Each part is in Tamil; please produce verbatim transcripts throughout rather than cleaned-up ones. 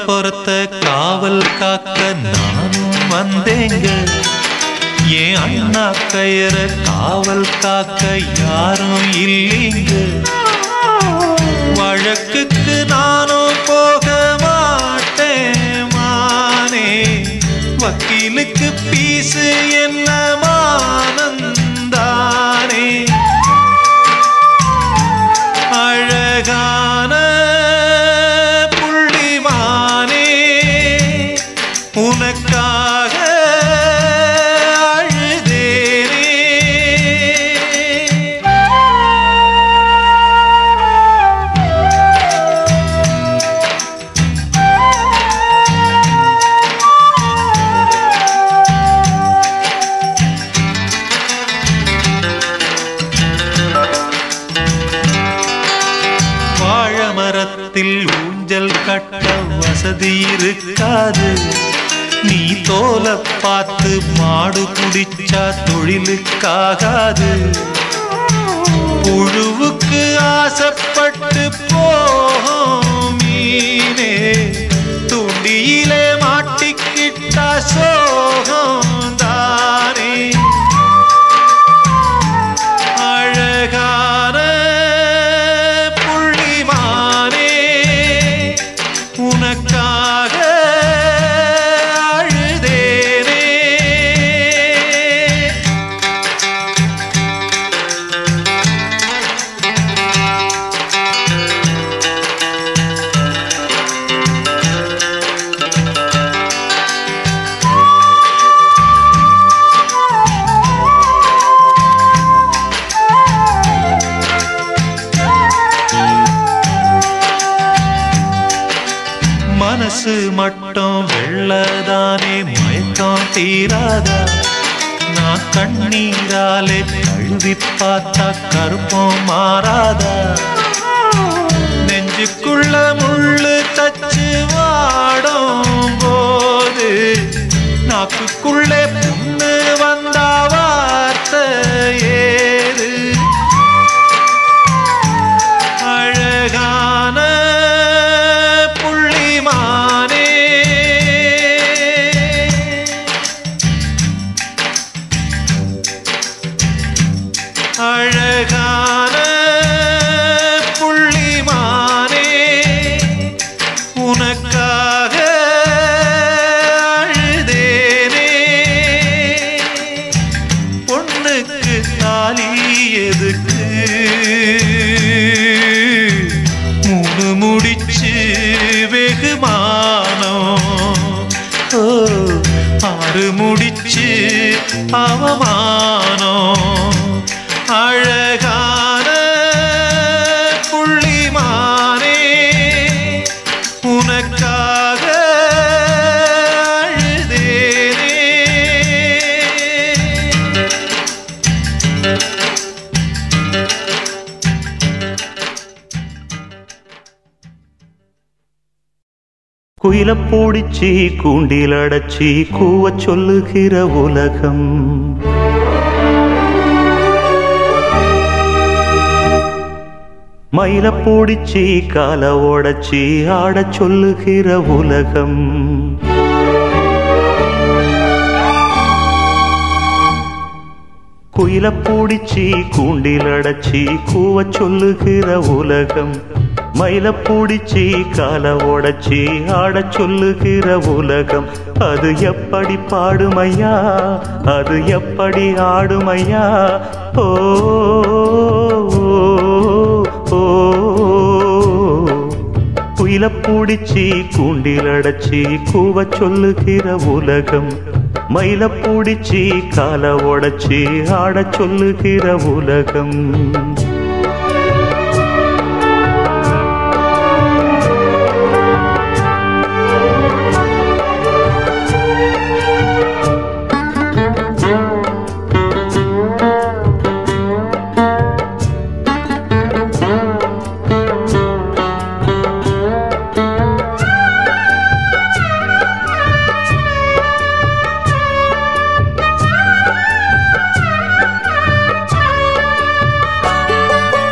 பொறுத்த காவல் காக்க நானும் வந்தேங்க. ஏன் அண்ணா கயிற காவல் காக்க யாரும் இல்லைங்க. வழக்குக்கு நானும் போக மாட்டேன் மானே. வக்கீலுக்கு பீசு என்ன மானந்தானே. அழகான புள்ளிமானே உனக்காக அழுதேனே. வாழமரத்தில் ஊஞ்சல் கட்ட வசதி இருக்காது. நீ தோல பார்த்து மாடு குடிச்சா தொழிலுக்காகாது. புழுவுக்கு ஆசைப்பட்டு போகும் மீனே துண்டியிலே மாட்டிக்கிட்டா சோகம் தானே. அழகான புள்ளிமானே உனக்காக அழுதேனே. மனசு மட்டும் வெள்ளதானே மயக்கம் தீராதா. நான் கண்ணீராலே கழுவி பார்த்தா கருப்பம் மாறாதா. நெஞ்சுக்குள்ள முள்ளு தச்சு வாடும் போது நாக்குக்குள்ளே புண்ணு வந்தா வார்த்தை ஏறு. அழகான புள்ளிமானே அழகான புள்ளிமானே உனக்காக அழுதேனே. பொண்ணுக்கு தாலி எதுக்கு மூணு முடிச்சு வெகுமானம். ஓ ஆறு முடிச்சு அவமானம். அழகான புள்ளிமானே உனக்காக அழுதேனே. குயில பூடிச்சி கூண்டில் அடைச்சி கூவ சொல்லுகிற உலகம். மயில பூடிச்சி கால ஓடச்சி ஆட சொல்லுகிற உலகம். குயில பூடிச்சி கூண்டில் அடைச்சி கூவ சொல்லுகிற உலகம். மயில பூடிச்சி கால ஓடச்சி ஆட சொல்லுகிற உலகம். அது எப்படி பாடுமையா அது எப்படி ஆடுமையா. ஓ குயில பூடிச்சி கூண்டில் அடைச்சி கூவ சொல்லுகிற உலகம். மயில பூடிச்சி கால ஓடச்சி ஆட சொல்லுகிற உலகம்.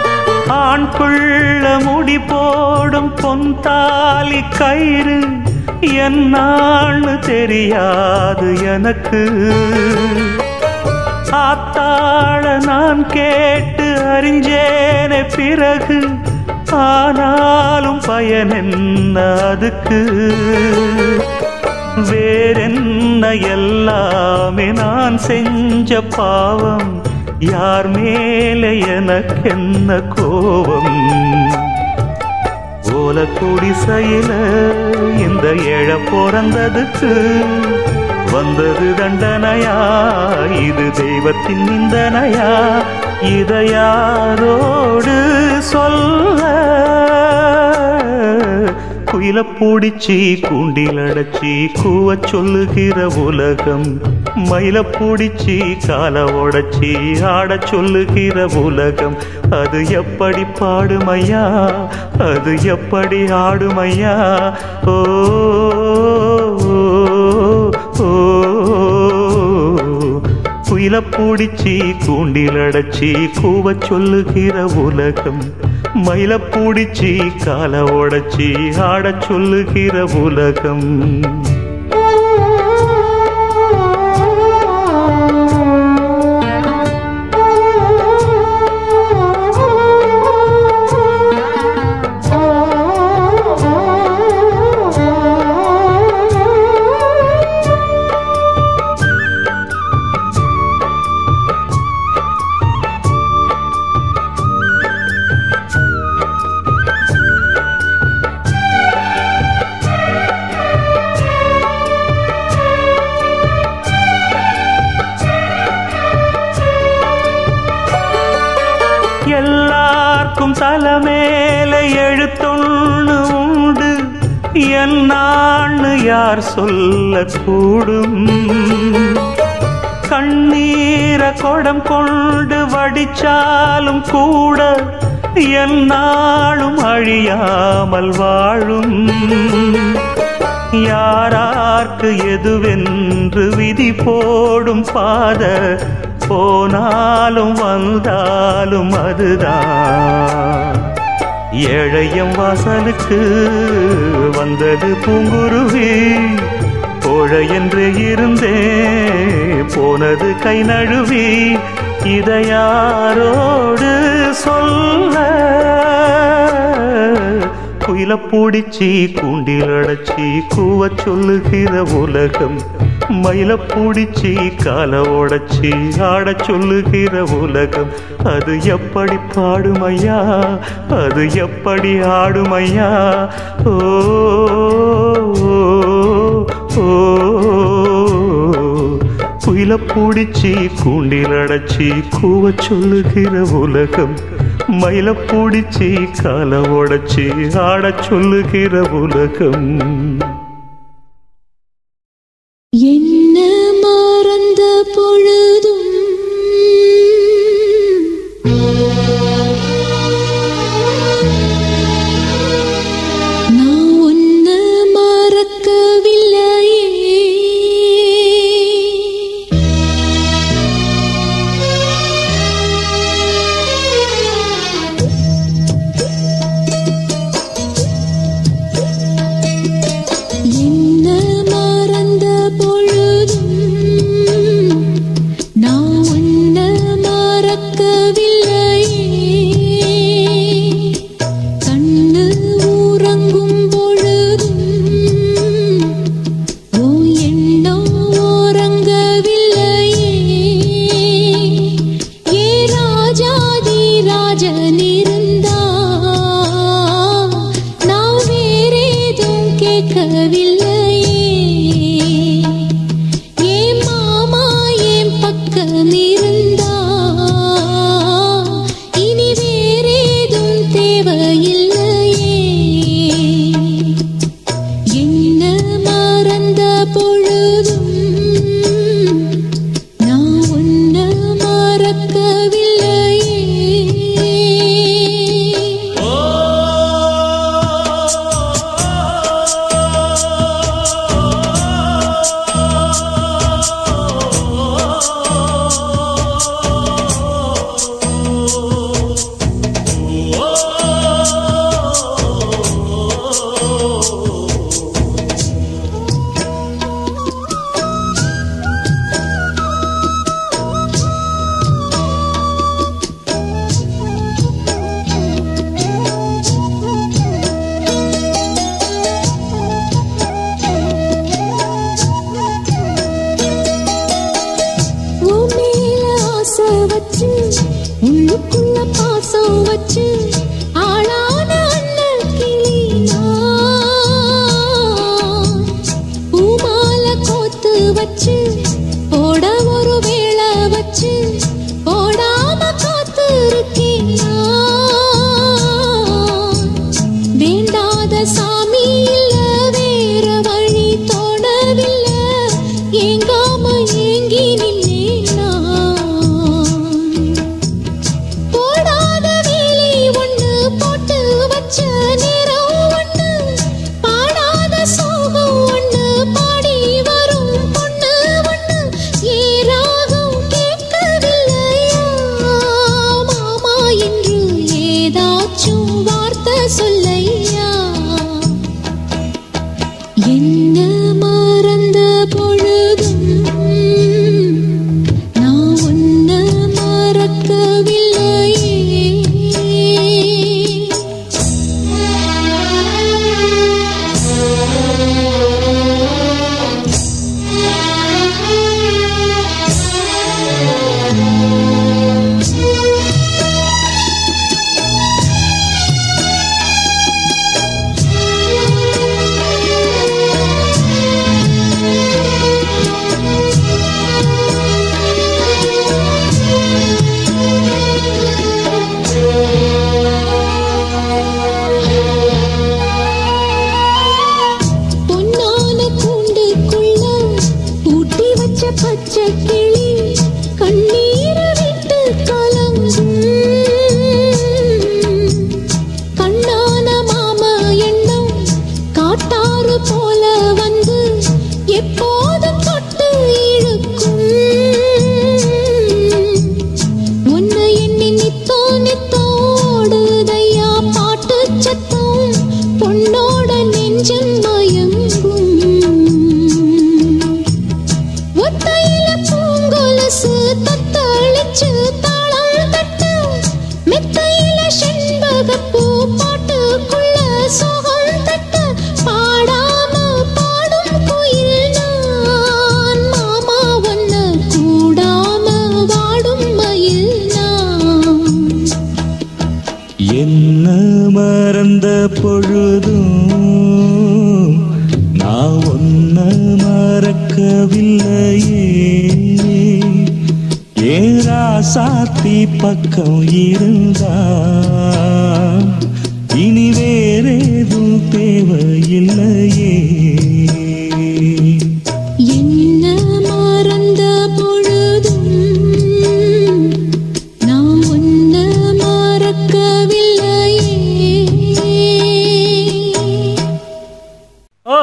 ஆண் புள்ள முடி போடும் பொன்தாலி கயிறு என்னான்னு தெரியாது எனக்கு. ஆத்தாள நான் கேட்டு அறிஞ்சேனே பிறகு, ஆனாலும் பயன் என்ன அதுக்கு. வேறென்ன எல்லாமே நான் செஞ்ச பாவம், யார் மேலே எனக்கென்ன கோபம். ஓல குடிசையில இந்த ஏழ பிறந்ததுக்கு வந்தது தண்டனையா, இது தெய்வத்தின் நிந்தனையா, இதை யாரோடு சொல்ல. குயில பூடிச்சி கூண்டில் அடைச்சி கூவ சொல்லுகிற உலகம், மயில பூடிச்சி கால உடைச்சி ஆட சொல்லுகிற உலகம். அது எப்படி பாடுமையா, அது எப்படி ஆடுமையா. ஓ குயில பூடிச்சி கூண்டில் அடைச்சி கூவ சொல்லுகிற உலகம், மயில பூடிச்சி கால உடைச்சி ஆட சொல்லுகிற உலகம். எல்லாருக்கும் தலைமேல எழுத்தொன்னு உண்டு, என்னான்னு யார் சொல்லக்கூடும். கண்ணீர கொடம் கொண்டு வடிச்சாலும் கூட என்னாலும் அழியாமல் வாழும். யாரார்க்கு எதுவென்று விதி போடும் பாத, போனாலும் வந்தாலும் அதுதான். ஏழையம் வாசலுக்கு வந்தது பூங்குருவி, கோழை என்று இருந்தே போனது கை நழுவி. இதை யாரோடு சொல்ல. குயில பூடிச்சி கூண்டில் அடைச்சி கூவ சொல்லுகிற உலகம், மயில பூடிச்சி கால உடைச்சி ஆட சொல்லுகிற உலகம். அது எப்படி பாடுமையா, அது எப்படி ஆடுமையா. ஓ குயில பூடிச்சி கூண்டில் அடைச்சி கூவ சொல்லுகிற உலகம், மயில பூடிச்சி கால உடைச்சி ஆட சொல்லுகிற உலகம். என்ன மறந்த பொழுதும் நான் உன்னை மறக்கவில்லையே. என்ன மறந்த பொழுதும் நான் உன்னை மறக்கவில்லையே. கண்ணு உறங்கும் பொழுதும் உன் எண்ணம் உறங்கவில்லையே. ஏ ராஜாதி ராஜன் இருந்தா நான் வேறேதும் கேட்கவில்லையே. ஏன் மாமா என் பக்கம் இருந்தா இனி வேறேதும் தேவையில்லையே. என்ன மறந்த பொழுதும் நான் உன்னை மறக்கவில்லையே. உலகப்பூ பாட்டுக்குள்ள சோகம் தட்ட பாடாம பாடும் குயில் நான் மாமா ஒன்ன கூடாம வாடும் மயில் நான் என்ன மறந்த பொழுதும் நான் ஒன்ன மறக்கவில்லையே ஏரா சாத்தி பக்கம் இருந்தா இனி வேறேதும் தேவையில்லையே என்ன மறந்த பொழுதும் நான் ஒன்ன மறக்கவில்லையே ஓ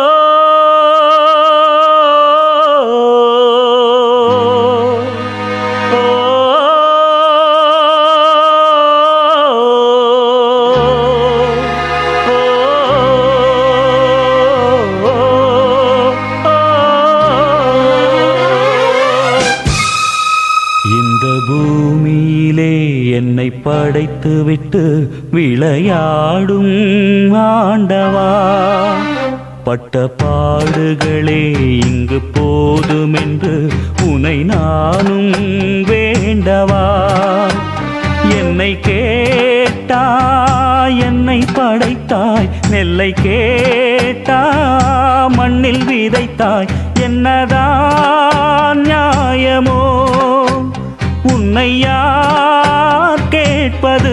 இந்த பூமியிலே என்னை படைத்து விட்டு விளையாடும் ஆண்டவா பட்ட பாடுகளே இங்கு போதுமென்று உனை நானும் வேண்டவா என்னை கேட்டாய் என்னை படைத்தாய் நெல்லை கேட்டா மண்ணில் விதைத்தாய் என்னதான் நியாயமோ உன்னை யார் கேட்பது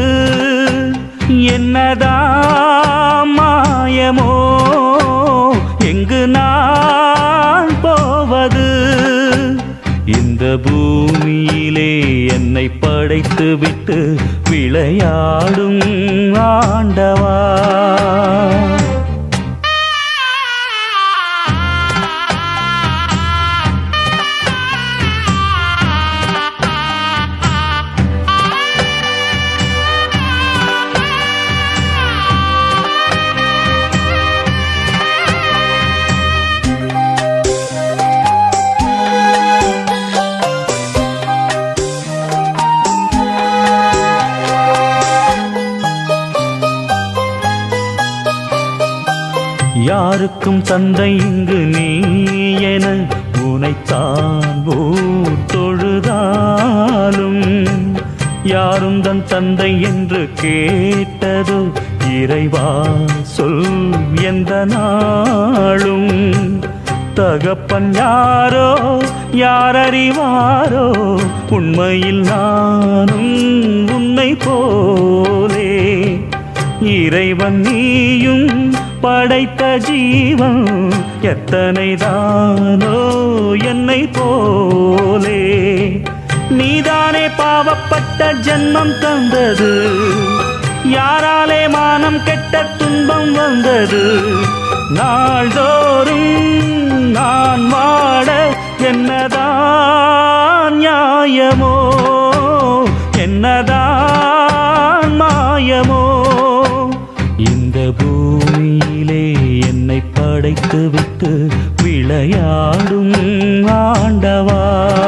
என்னதான் மாயமோ எங்கு நான் போவது இந்த பூமியிலே என்னை படைத்து விட்டு விளையாடும் ஆண்டவா யாருக்கும் தந்தை இங்கு நீ என உனைத்தான் ஊர் தொழுதாலும் யாரும் தன் தந்தை என்று கேட்டதோ இறைவா சொல் எந்த நாளும் தகப்பன் யாரோ யார் அறிவாரோ உண்மையில் நானும் உன்னை போலே இறைவன் நீயும் படைத்த ஜீவன் எத்தனை தானோ என்னை போலே நீதானே பாவப்பட்ட ஜென்மம் தந்தது யாராலே மானம் கெட்ட துன்பம் வந்தது நாள்தோறும் நான் வாட என்னதான் நியாயமோ என்னதான் மாயமோ இந்த பூமியிலே என்னை படைத்து விட்டு விளையாடும் ஆண்டவா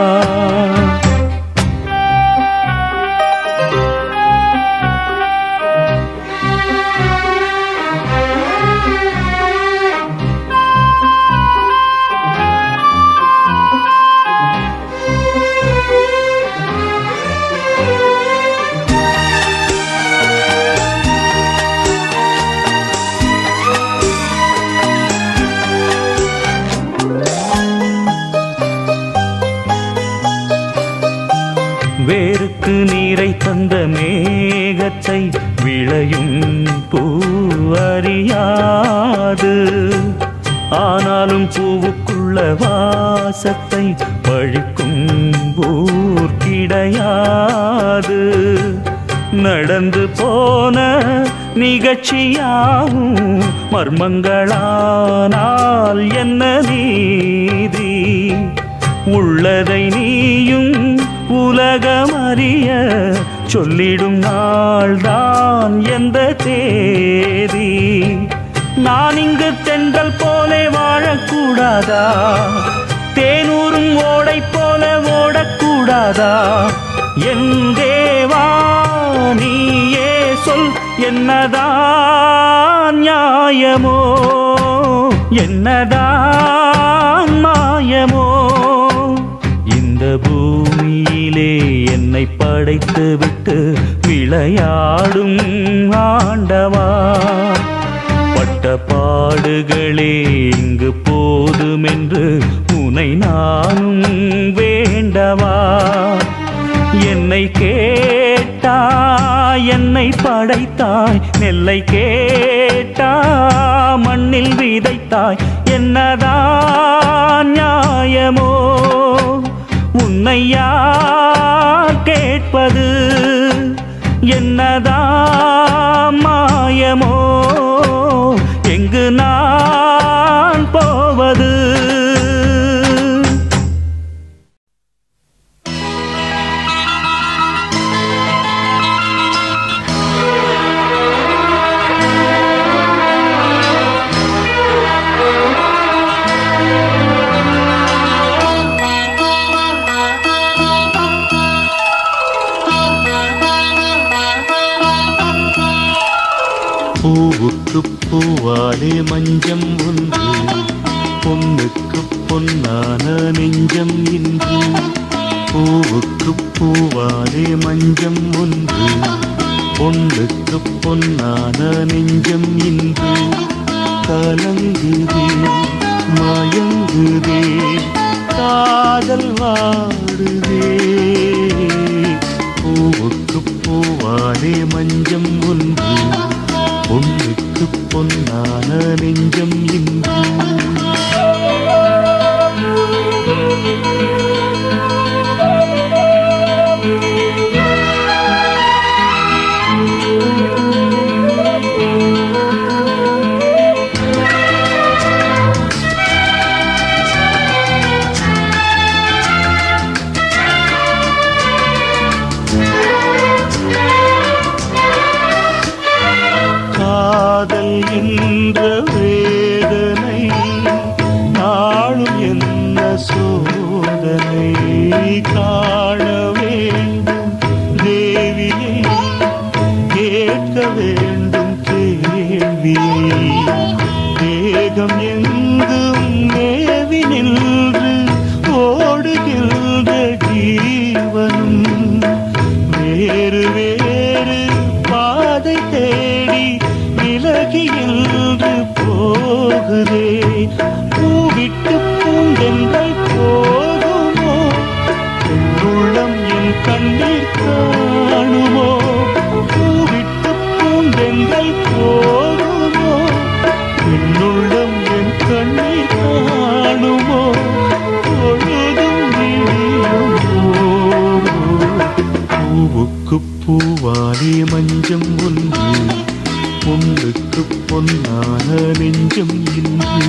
வேருக்கு நீரை தந்த மேகத்தை விளையும் பூ அறியாது ஆனாலும் பூவுக்குள்ள வாசத்தை பழிக்கும் ஊர் கிடையாது நடந்து போன நிகழ்ச்சியாவும் மர்மங்களானால் என்ன நீதி உள்ளதை நீயும் உலகம் அறிய சொல்லிடும் நாள்தான் எந்த தேதி நான் இங்கு தென்றல் போலே வாழக்கூடாதா தேனூரும் ஓடை போல ஓடக்கூடாதா என் தேவா நீயே சொல் என்னதான் நியாயமோ என்னதான் மாயமோ இந்த பூமியிலே என்னை படைத்து விட்டு விளையாடும் ஆண்டவா பட்ட பாடுகளே இங்கு போதுமென்று உனை நானும் வேண்டவா என்னை கேட்டாய் என்னை படைத்தாய் நெல்லை கேட்டா மண்ணில் விதைத்தாய் என்னதான் நியாயமோ உன்னை யார் கேட்பது என்னதான் மாயமோ எங்கு நான் போவது பூவுக்கு பூவாலே மஞ்சம் ஒன்று பொன்னுக்கு பொன்னான நெஞ்சம் இன்று பூவுக்கு பூவாலே மஞ்சம் ஒன்று பொன்னுக்கு பொன்னான நெஞ்சம் இன்று கலங்குதே மயங்குதே காதல் வாடுதே பூவுக்கு பூவாலே மஞ்சம் ஒன்று பொன்னுக்கு பொன்னான நெஞ்சம் இன்று என்ற வேதனை நாளும் என்ன சோதனை காண வேண்டும் தேவியை கேட்க வேண்டும் கேள்வியை தேகம் எங்கும் மேவி நின்று ஓடுகின்ற ஜீவனும் வேறு வேறு பாதை தேடி விலகி என்று போகுதே பூவிட்டு பூண்டெங்கள் போகுமோ உள்ளம் என் கண்ணீர் காணுமோ பூவிட்டு பூண்டெங்கள் போகுமோ என்னுள்ளம் என் கண்ணீர் காணுமோ பொழுதும் விடியுமோ பூவுக்கு பூவாலே மஞ்சம் ஒன்று பொன்னுக்கு பொன்னான நெஞ்சம் இன்று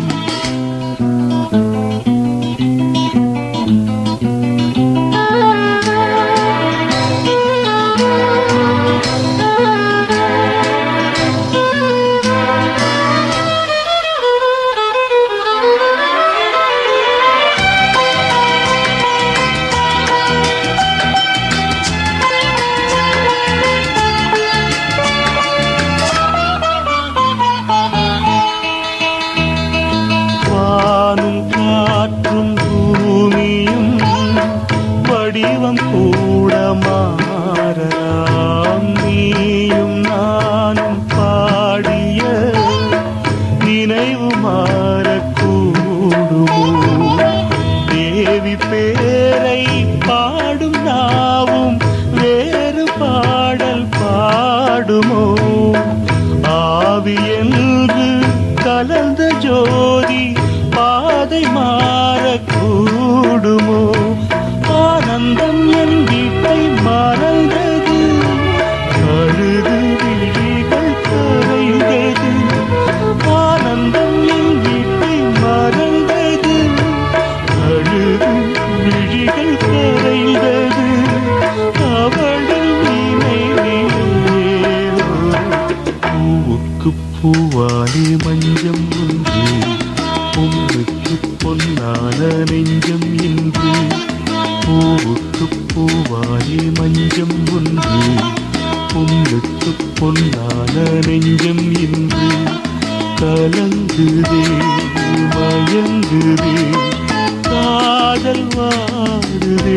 வடிவம் கூட மாறலாம் நீயும் நானும் பாடிய நினைவு மாறக்கூடுமோ தேவி பேரை பாடும் நாவும் வேறு பாடல் பாடுமோ ஆவி என்று கலந்த ஜோதி பாதை மாறக்கூடுமோ ஆனந்தம் என் வீட்டை மறந்தது அழுது விழிகள் கரைந்தது ஆனந்தம் என் வீட்டை மறந்தது அழுது விழிகள் கரைந்தது அவளின் நினைவேரோ பூவுக்கு பூவாலே மஞ்சம் ஒன்று பொன்னுக்கு பொன்னான நெஞ்சம் இன்று பூவுக்கு பூவாலே மஞ்சம் ஒன்று பொன்னான நெஞ்சம் இன்று கலங்குதே மயங்குதே காதல் வாடுதே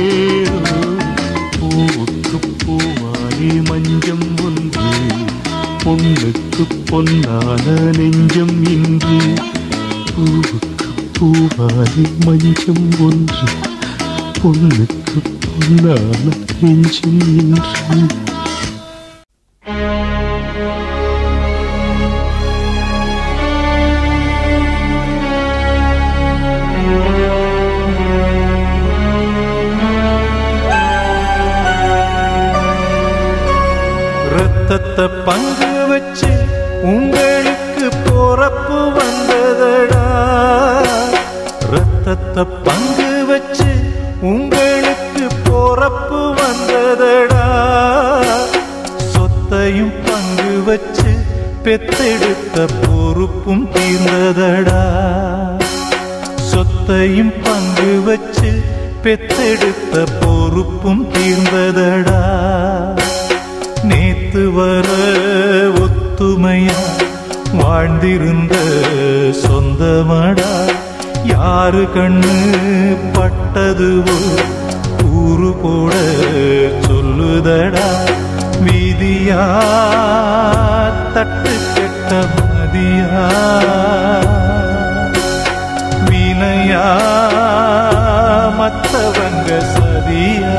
பூவுக்கு பூவாலே மஞ்சம் ஒன்று பொண்ணுக்கு பொன்னான நெஞ்சம் இன்று பூவுக்கு பூவாலே மஞ்சம் ஒன்று பொண்ணுக்கு பொன்னான நெஞ்சம் இன்று ரத்தத்தை பங்கு வச்சு உங்களுக்கு பொறப்பு வந்ததடா ரத்தத்தை பங்கு வச்சு உங்களுக்கு பொறப்பு வந்ததடா சொத்தையும் பங்கு வச்சு பெத்தெடுத்த பொறுப்பும் தீர்ந்ததடா சொத்தையும் பங்கு வச்சு பெத்தெடுத்த பொறுப்பும் தீர்ந்ததடா நேத்து வர ஒத்துமையா வாழ்ந்திருந்த சொந்தமடா யாரு கண்ணு பட்டதுவோ ஊரு போட சொல்லுதடா வீதியா தட்டு கெட்ட மதியா வினையா மத்தவங்க சதியா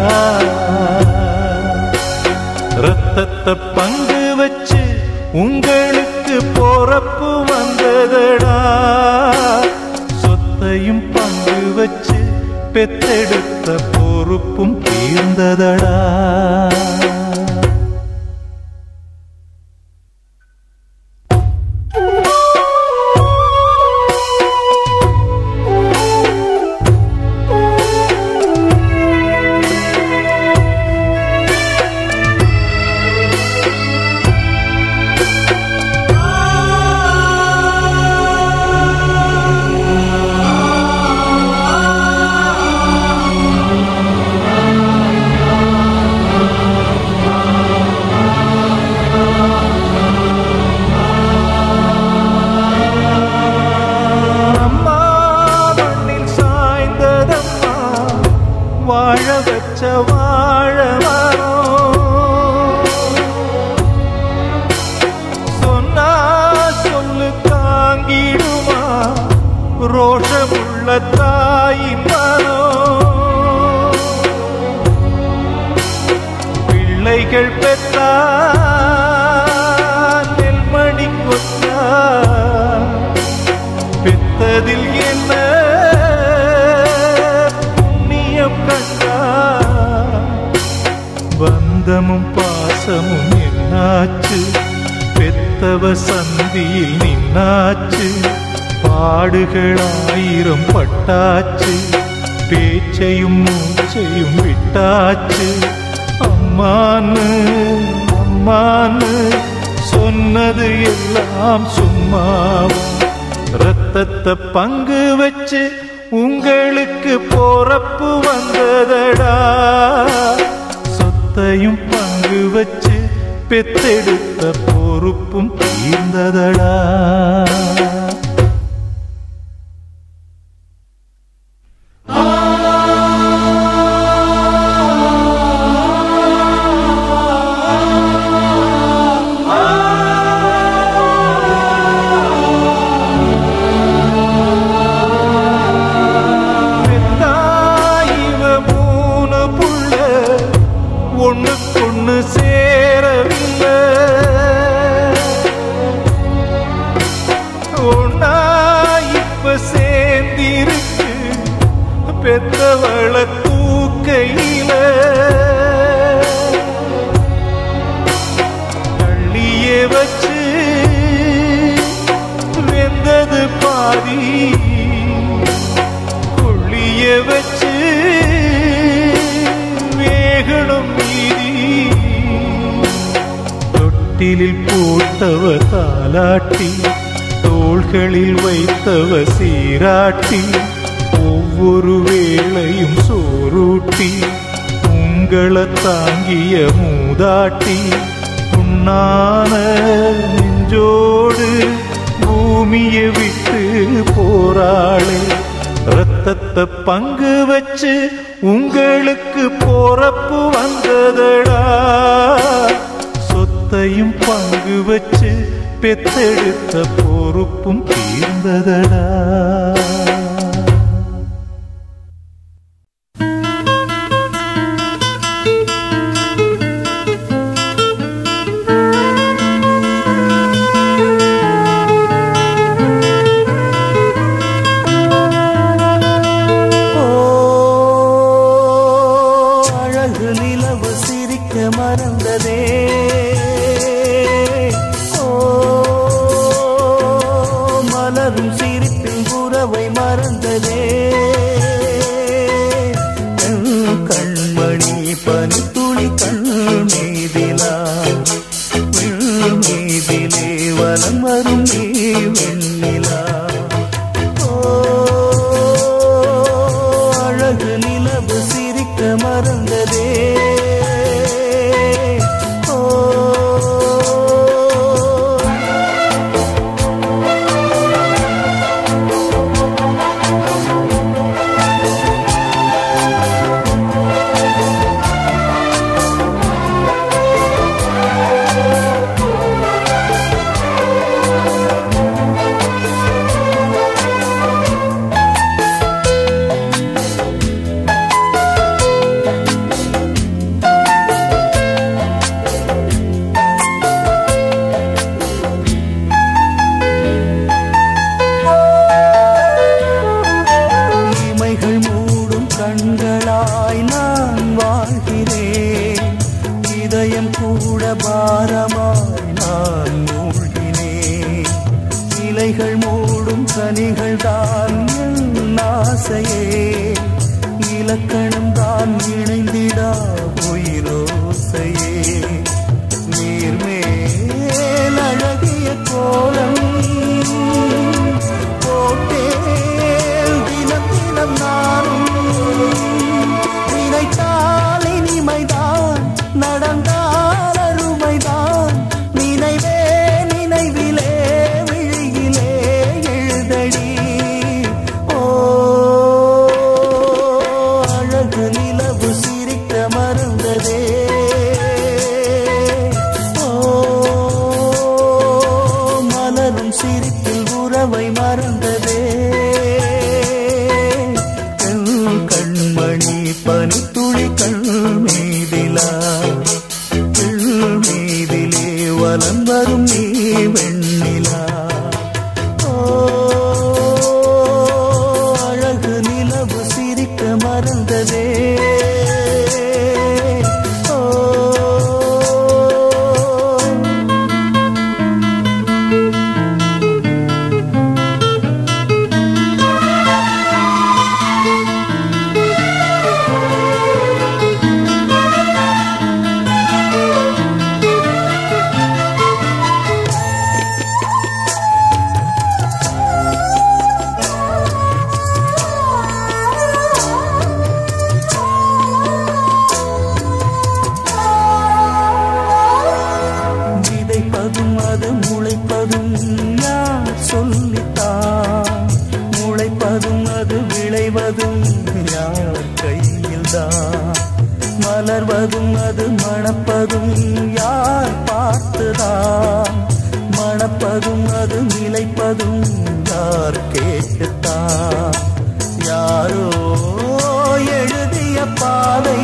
ரத்தத்தை பங்கு வச்சு உங்களுக்கு பொறப்பு வந்ததடா சொத்தையும் பங்கு வச்சு பெத்தெடுத்த பொறுப்பும் தீர்ந்ததடா வாழ வச்ச வாழ சொன்னா சொல்லு தாங்கிடுமா ரோஷமுள்ள தாயின் மனோ பிள்ளைகள் பெற்றா நெல்மணி கொத்தா பெத்ததில் என்ன பந்தமும் பாசமும் என்னாச்சு பெத்தவ சந்தியில் நின்னாச்சு பாடுகளாயிரம் பட்டாச்சு பேச்சையும் மூச்சையும் விட்டாச்சு அம்மான்னு அம்மான்னு சொன்னது எல்லாம் சும்மாவும் ரத்தத்தை பங்கு வச்சு உங்களுக்கு பொறப்பு வந்ததடா சொத்தையும் பங்கு வச்சு பெத்தெடுத்த பொறுப்பும் தீர்ந்ததடா ஒண்ணுக்குன்னு சேரவில்லை ஒன்னா இப்ப சேர்ந்திருக்கு பெத்தவள தூக்கையில தள்ளிய வச்சு வெந்தது பாதி கொள்ளிய வச்சு வேகணும் தொட்டிலில் போட்டவ தாலாட்டி தோள்களில் வைத்தவ சீராட்டி ஒவ்வொரு வேளையும் சோறூட்டி உங்களை தாங்கிய மூதாட்டி உன்ன பொன்னான நெஞ்சோடு பூமியை விட்டு போராளே, ரத்தத்தை பங்கு வச்சு உங்களுக்கு போறப்பு வந்ததடா, சொத்தையும் பங்கு வச்சு பெத்தெடுத்த பொறுப்பும் தீர்ந்ததடா. மறந்ததே ஓ மலரும் சிரிப்பின் உறவை மறந்ததே, கண்மணி பனித்துளி கண் மீதிலா மீதிலே வலம் வரும் நீ வெண்ணிலா, ஓ அழகு நிலவு சிரிக்க மறந்ததே. கண்களாய் நான் வாழ்கிறேன், இதயம் கூட பாரமாய் நான் மூழ்கினேன், இலைகள் மூடும் கனிகள் தான் என் ஆசையே, இலக்கணம் தான் இணைந்திடா உயிரோசையே, நீர்மேல் அழகிய கோலம் போட்டேன் தினம் தினம் நானும், நினைத்தால் இனிமைதான் நடந்தால் அருமைதான், நினைவே நினைவிலே விழியிலே எழுதடி, ஓ அழகு நிலவு சிரிக்க மறந்ததே, ஓ மலரும் சிரிப்பில் உறவை மறந்ததே, கண்மணி பனித்துளி கண் மீதிலா மீதிலே வலம் வரும் நீ வெண்ணிலா, ஓ அழகு நிலவு சிரிக்க மறந்ததே, ஓ விதைப்பதும் அது முளைப்பதும் யார் சொல்லித்தான், முளைப்பதும் அது விளைவதும் யார் கையில்தான், மலர்வதும் அது மணப்பதும் யார் பார்த்துதான், மணப்பதும் அது நிலைப்பதும் யார் கேட்டுத்தான், யாரோ எழுதிய பாதை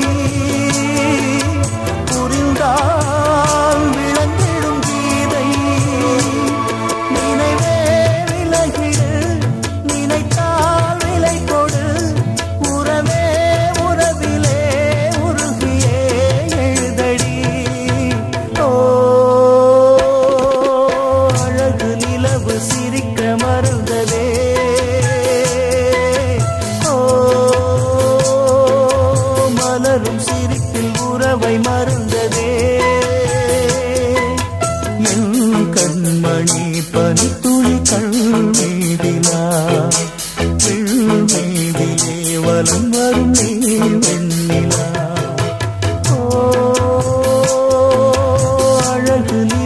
புரிந்தால் விளங்கிடும் கீதை, நினைவே விலகிடு நினைத்தால் விலை கொடு, உறவே உறவிலே உருகியே எழுதடி, ஓ அழகு நிலவு சிரிக்க மறந்ததே, ஓ மலரும் சிரிப்பில் உறவை மறந்ததே, என் கண்மணி பனித்துளி கண் மீதிலா மீதிலே வலம் வரும் நீ வெண்ணிலா, ஓ அழகு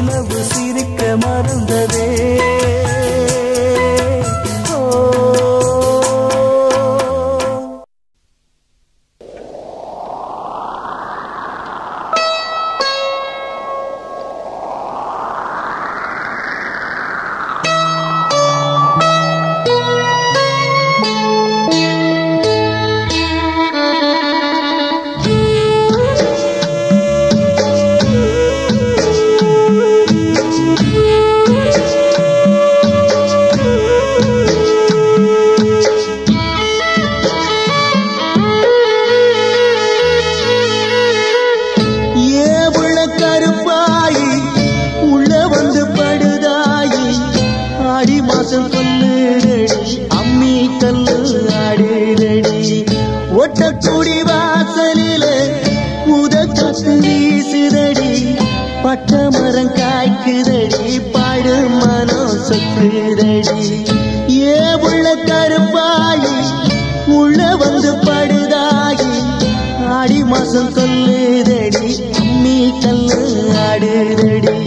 பட்டுடி வாசலில உதச்சத்து வீசுதடி பட்ட மரம் காய்க்குதடி பாடு மனம் சொக்குதடி ஏ உள்ள கருப்பாயி உள்ள வந்து படுதாயி ஆடி மாசம் கொல்லுதடி அம்மி கல்லு ஆடுதடி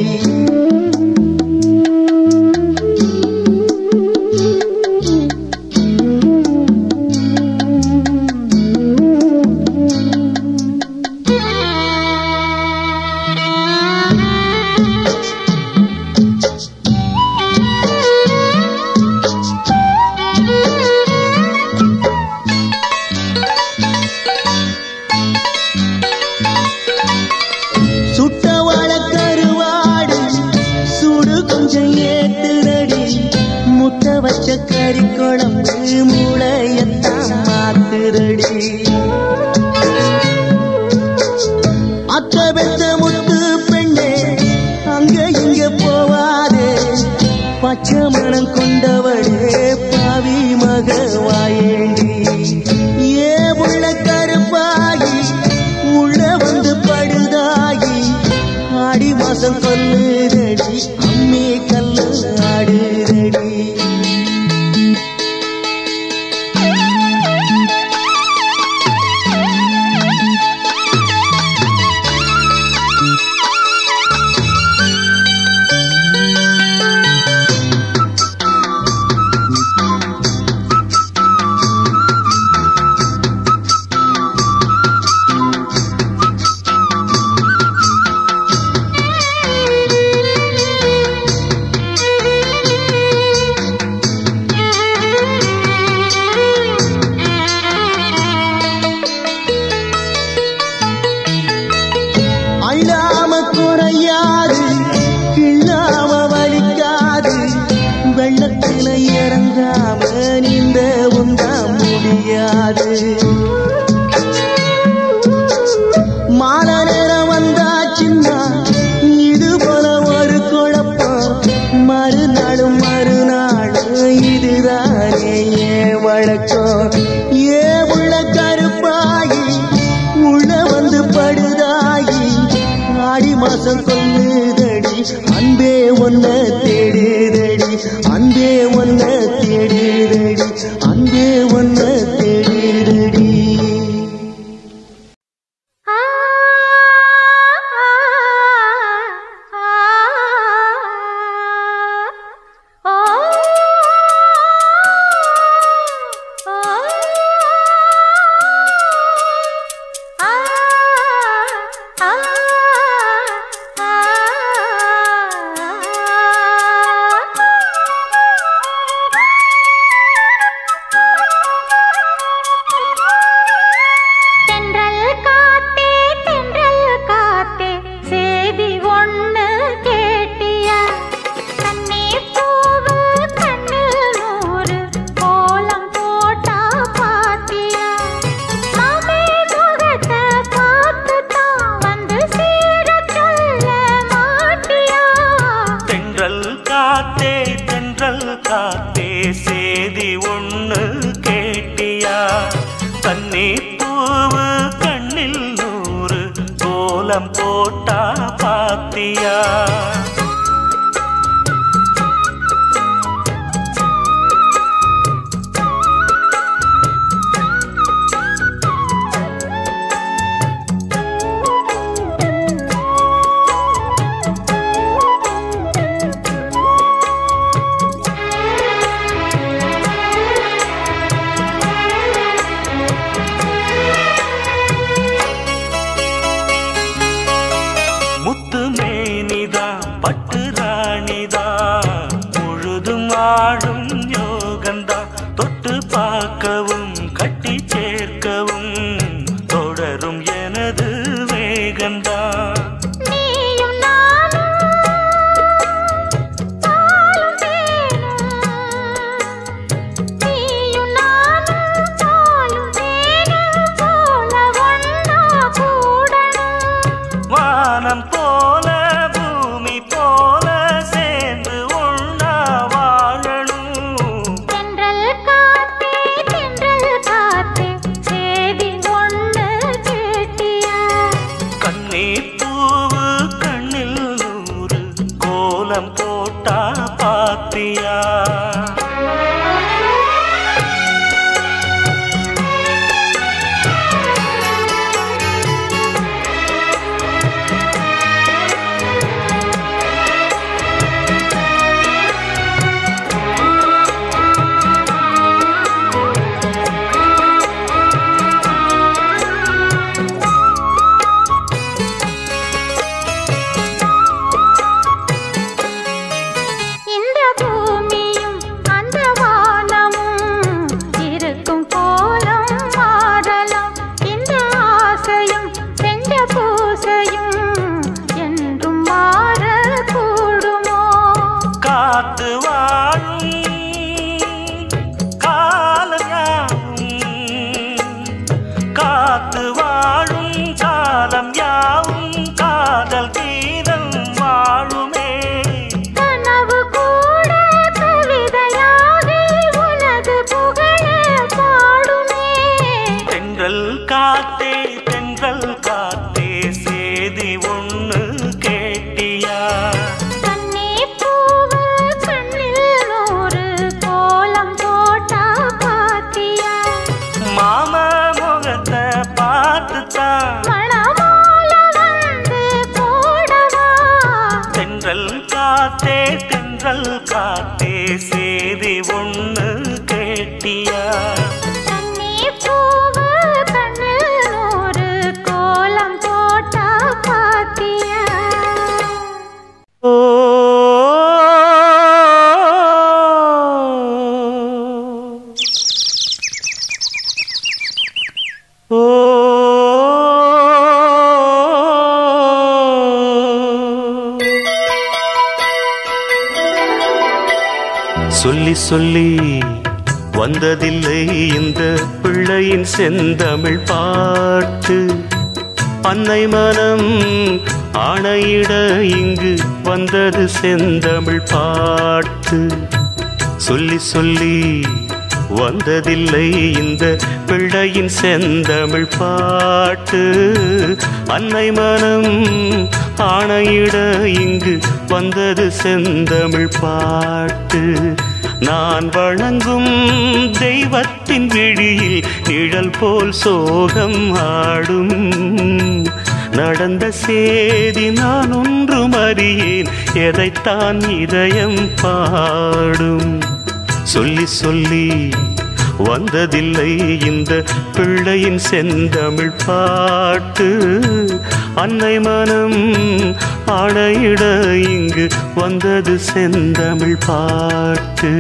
வச்ச கறி குழம்பு மூளையத்தான் மாத்துரடி அத்த பெத்த முத்து பெண்ணே அங்க இங்க போவாதே பச்சை மனம் கொண்டவளே பாவி மகவாயேண்டி ஏ உள்ள கருப்பாகி உள்ள வந்து படுதாகி ஆடி மாசம் கொல்லுதடி அம்மி கல்லு ஆடுதடி மாசம் கொல்லுதடி அன்பே ஒன்ன தேடுதடி அன்பே ஒன்ன தேடுதடி அன்பே ஒன்ன தேடுதடி போல பூமி போல சேர்ந்து ஒண்ணா வாழணும். கோலம் போட்டா பாத்தியா சொல்லி சொல்லி வந்ததில்லை இந்த பிள்ளையின் செந்தமிழ் பாட்டு அன்னை மனம் ஆணையிட இங்கு வந்தது செந்தமிழ் பாட்டு சொல்லி சொல்லி வந்ததில்லை இந்த பிள்ளையின் செந்தமிழ் பாட்டு அன்னை மனம் ஆணையிட இங்கு வந்தது செந்தமிழ் பாட்டு நான் வணங்கும் தெய்வத்தின் விழியில் நிழல் போல் சோகம் ஆடும் நடந்த சேதி நான் ஒன்றும் அறியேன் எதைத்தான் இதயம் பாடும் சொல்லி சொல்லி வந்ததில்லை இந்த பிள்ளையின் செந்தமிழ் பாட்டு அன்னை மனம் ஆணையிட இங்கு வந்தது செந்தமிழ் பாட்டு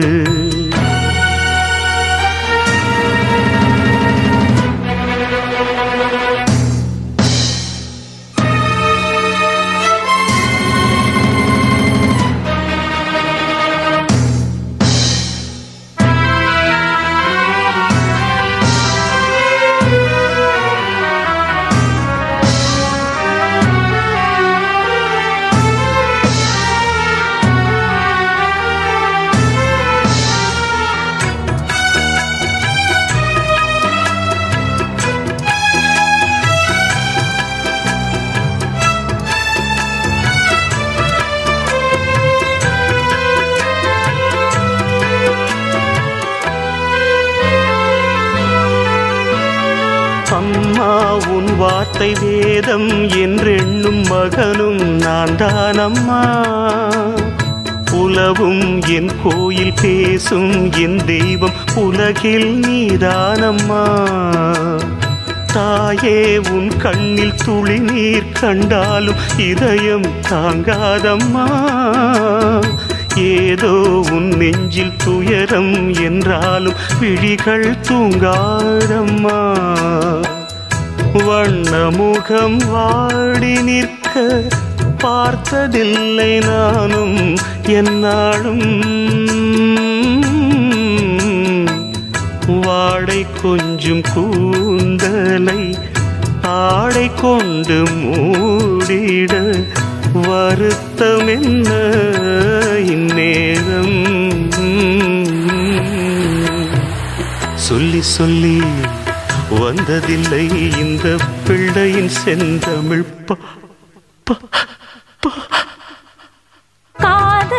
அம்மா உன் வார்த்தை வேதம் என்றெண்ணும் மகனும் நான் தான் அம்மா உலவும் என் கோயில் பேசும் என் தெய்வம் உலகில் நீதானம்மா தாயே உன் கண்ணில் துளி நீர் கண்டாலும் இதயம் தாங்காதம்மா ஏதோ உன் நெஞ்சில் துயரம் என்றாலும் விழிகள் தூங்காதம்மா வண்ணமுகம் வாடி நிற்க பார்த்ததில்லை நானும் என்னாலும் வாடை கொஞ்சம் கூந்தலை ஆடை கொண்டு மூடிட வருத்தம் என்ன இந்நேரம் சொல்லி சொல்லி வந்ததில்லை இந்த பிள்ளையின் செந்தமிழ் பா காதல்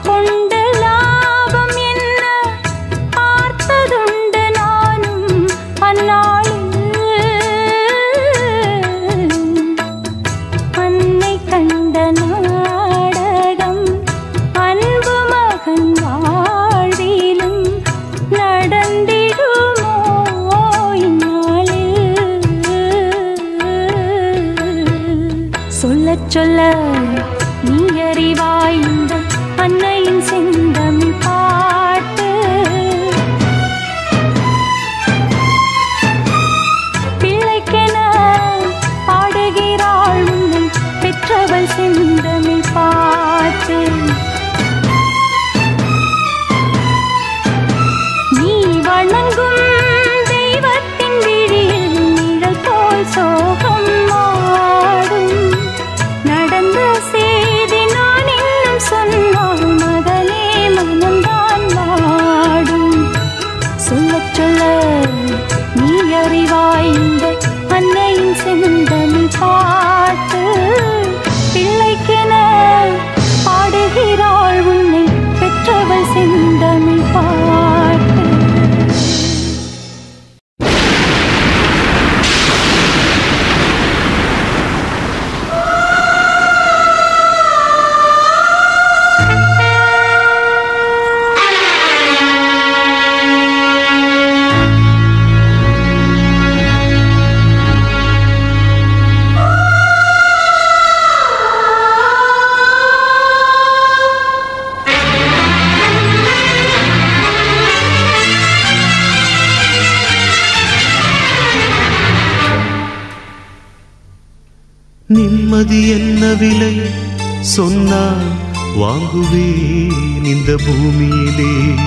கொண்ட லாபம் என்ன பார்த்ததுண்டு நானும் அந்நாளில். அன்னை கண்ட நாடகம் அன்பு மகன் வாழ்விலும் நடந்திடுமோ இந்நாளில். சொல்லச் சொல்ல நீ அறிவாய் இந்த அன்னையின் செந்தமிழ் பாட்டு. பிள்ளைக்கென பாடுகிறாள் உன்னை பெற்றவள் செந்தமிழ் பாட்டு. நீ வணங்கும் தெய்வத்தின் விழியில் நிழல் போல் சோகம் மாடும். நடந்த செய்தி நான் இன்னும் சொன்னால் மகனே மனம்தான் வாடும். சொல்லச் சொல்ல நீ அறிவாய் இந்த அன்னையின் செந்தமிழ் பாட்டு. பிள்ளைக்கென பாடுகிறாள் உன்னை பெற்றவள் செந்தமிழ் பாட்டு. நிம்மதி என்ன விலை சொன்னால் வாங்குவேன் இந்த பூமியிலே.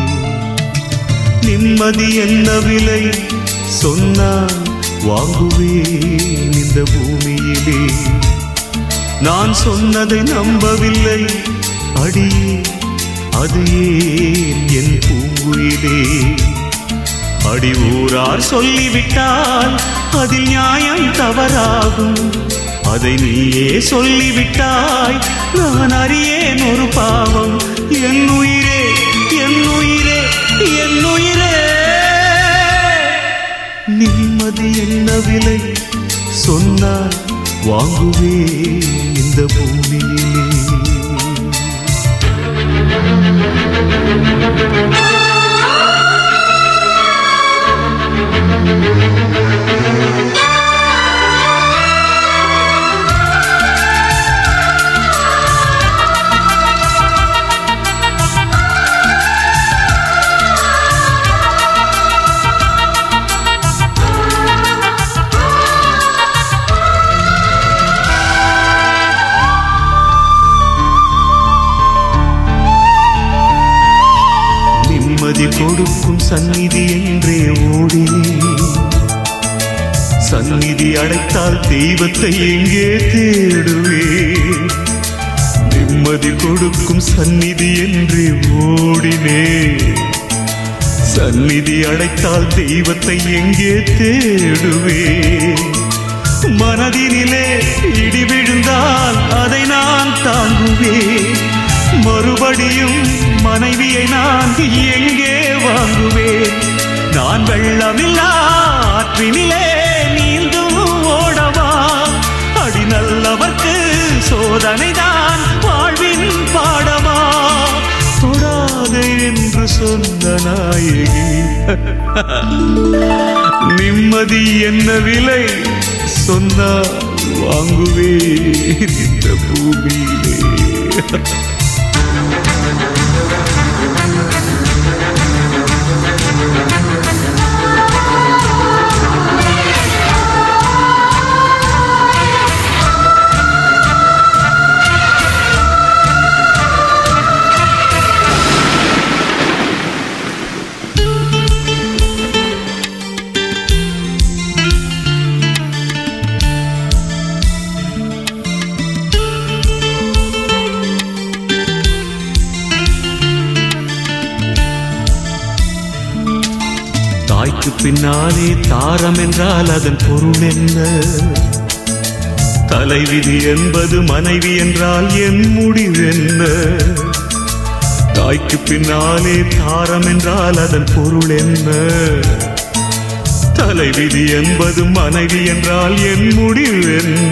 நிம்மதி என்ன விலை சொன்னால் வாங்குவேன் இந்த பூமியிலே. நான் சொன்னதை நம்பவில்லை அடியே அது ஏன் என் பூங்குயிலே. அடி ஊரார் சொல்லிவிட்டால் அதில் நியாயம் தவறாகும். அதை நீயே சொல்லிவிட்டாய் நான் அறியேன் ஒரு பாவம். என் உயிரே என் உயிரே என் உயிரே. நிம்மதி என்ன விலை சொன்னால் வாங்குவேன் இந்த பூமியிலே. நிம்மதி கொடுக்கும் சந்நிதி என்றே ஓடினேன். சந்நிதி அடைத்தால் தெய்வத்தை எங்கே தேடுவேன். நிம்மதி கொடுக்கும் சந்நிதி என்றே ஓடினேன். சந்நிதி அடைத்தால் தெய்வத்தை எங்கே தேடுவேன். மனதினிலே இடி விழுந்தால் அதை நான் தாங்குவேன். மறுபடியும் மனைவியை நான் எங்கே வாங்குவேன். நான் வெள்ளமில்லா ஆற்றினிலே நீந்தும் ஓடவா. அடி நல்லவர்க்கு சோதனைதான் வாழ்வின் பாடமா. தொடாதே என்று சொன்ன நாயகி நிம்மதி என்ன விலை சொன்னால் வாங்குவேன் இந்த பூமியிலே. தாய்க்கு பின்னாலே தாரம் என்றால் அதன் பொருள் என்ன? தலைவிதி என்பது மனைவி என்றால் என் முடிவென்ன? தாய்க்கு பின்னாலே தாரம் என்றால் அதன் பொருள் என்ன? தலைவிதி என்பது மனைவி என்றால் என் முடிவு என்ன?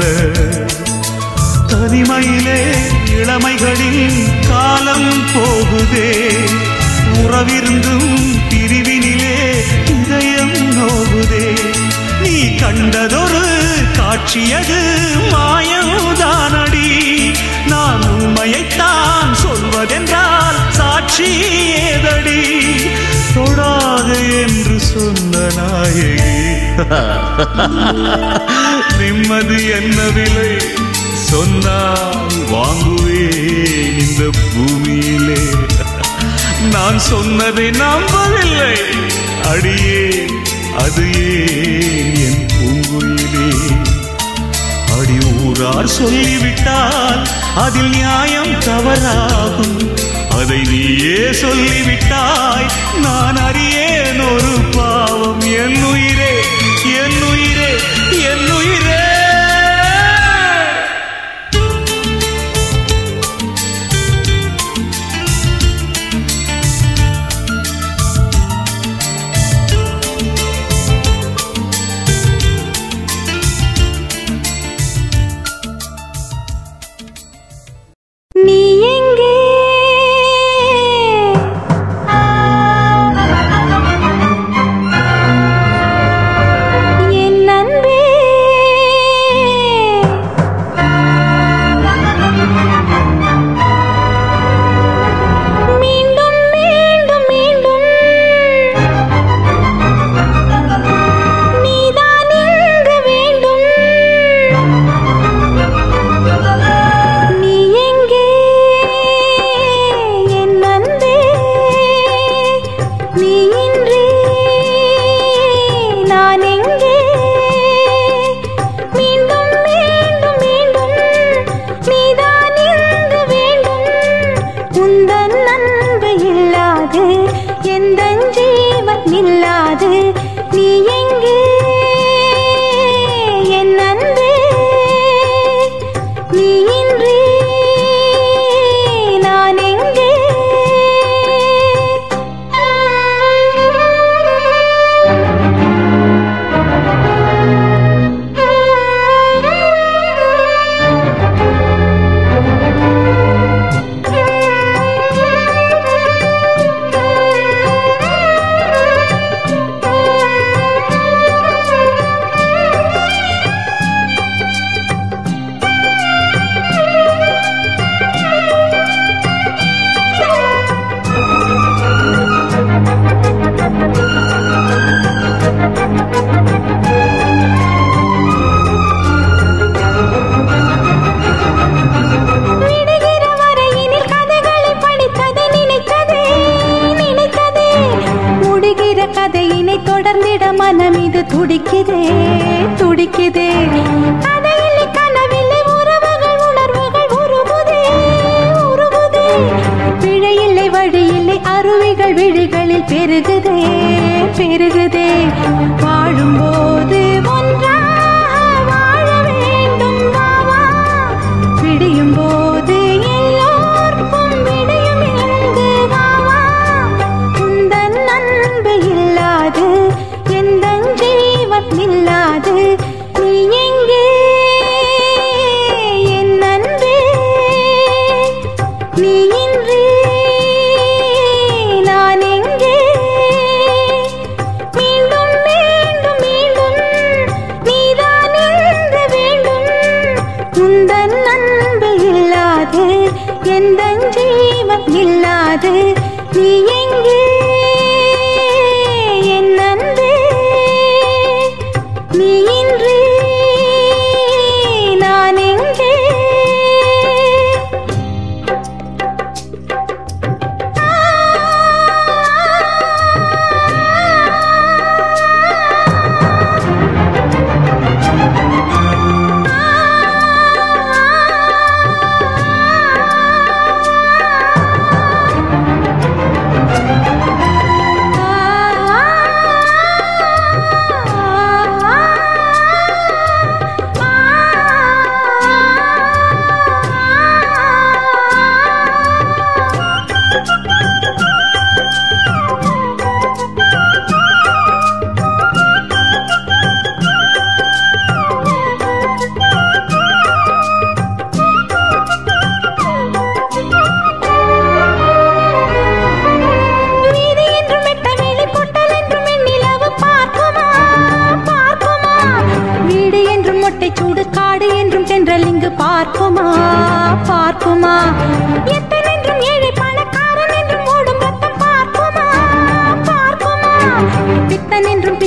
தனிமையிலே இளமைகளில் காலம் போகுதே, உறவிருந்தும் பிரிவினிலே இதயம் நோகுதே. நீ கண்டதொரு காட்சியது மாயவுதானடி, நான் உண்மையைத்தான் சொல்வதென்றால் சாட்சி ஏதடி? தொடாது என்று சொன்ன நாயகி, நிம்மதி என்ன விலை சொன்னால் வாங்குவேன் இந்த பூமியிலே. நான் சொன்னதை நம்பவில்லை அடியே, அது ஏன் என் பூங்குயிலே? அடி ஊரார் சொல்லிவிட்டால் அதில் நியாயம் தவறாகும், அதை நீயே சொல்லிவிட்டாய் நான் அறியேன் ஒரு பாவம். என் உயிரே என் உயிரே என் உயிரே. துடிக்குதே துடிக்குதே கதையிலே கனவிலே உறவுகள் உணர்வுகள் உருகுதே உருகுதே பிழையில்லை வழியில்லை அருவிகள் விழிகளில் பெருகுதே பெருகுதே வாழும்போது ஒன்றாக வாழ வேண்டும் வாவா விடியும் போது எல்லோருக்கும் விடியும் என்று வாவா உந்தன் அன்பு இல்லாது எந்தன் ஜீவன் இல்லாது நீ எங்கே என் அன்பே நீ இன்றி நான் எங்கே மீண்டும் மீண்டும் மீண்டும் நீதான் எழுத வேண்டும் உந்தன் அன்பு இல்லாது எந்தன் ஜீவன் இல்லாது நீ எங்கே என் அன்பே நீ இன்றி நான் எங்கே ஆ